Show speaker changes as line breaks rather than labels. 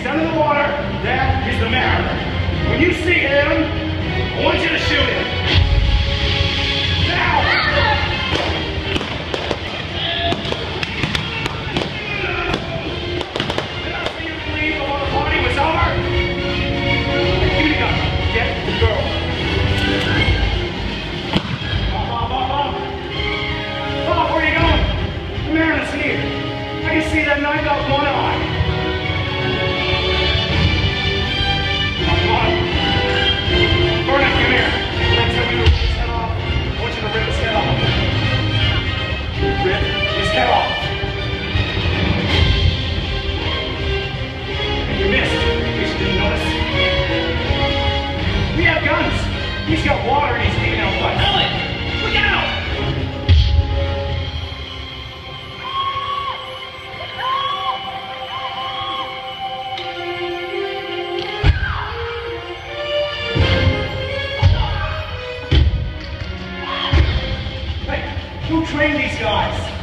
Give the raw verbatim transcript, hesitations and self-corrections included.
He's under the water. That is the Mariner. When you see him, I want you to shoot him. Now! Did I see you leave before the party was over? Give me the gun. Get the girl. Bob, Bob, Bob, Bob. Bob, where are you going? The Mariner's here. I can see that knife out one eye. Come on. Burnham, come here. Let's have you rip his head off. I want you to rip his head off. Rip his head off. You missed. You didn't notice. We have guns. He's got water and he's taking out blood. Ellie! Look out! Who trained these guys?